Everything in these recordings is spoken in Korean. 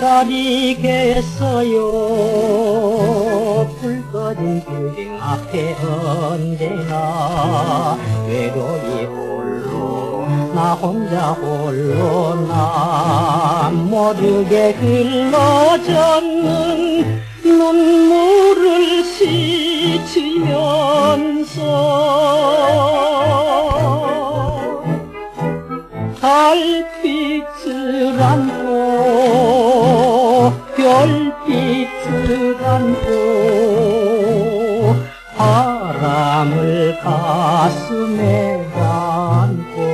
기다리겠어요. 불 꺼진 빌딩 앞에 언제나 외로이 홀로 나 혼자 홀로 나 모르게 흘러졌는 눈물을 씻으면서 달빛을 안고 별빛을 안고 바람을 가슴에 안고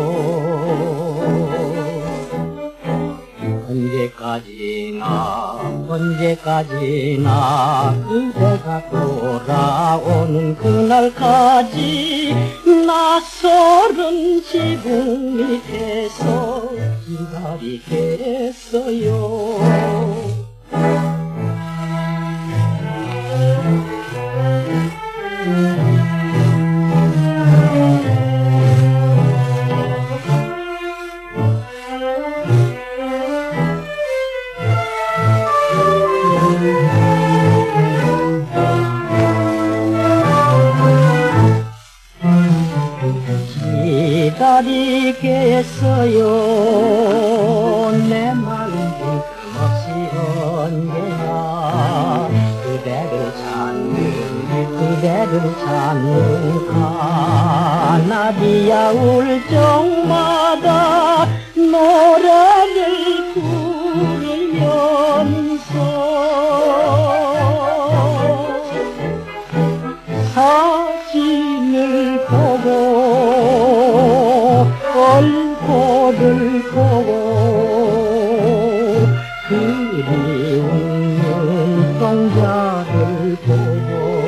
언제까지나 그대가 돌아오는 그날까지 낯설은 지붕 밑에서 기다리겠어요. 기다리겠어요. 내 마음 빈틈없이 언제나 그대를 찾는 가나디아 울적마다 노래를 부르면서 사진을 보고 얼굴을 보고 그리운 눈동자를 보고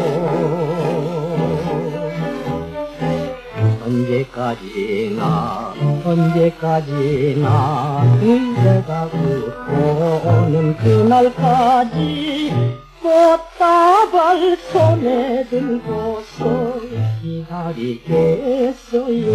언제까지나 그대가 웃고 오는 그날까지 꽃다발 손에 들고서 기다리겠어요.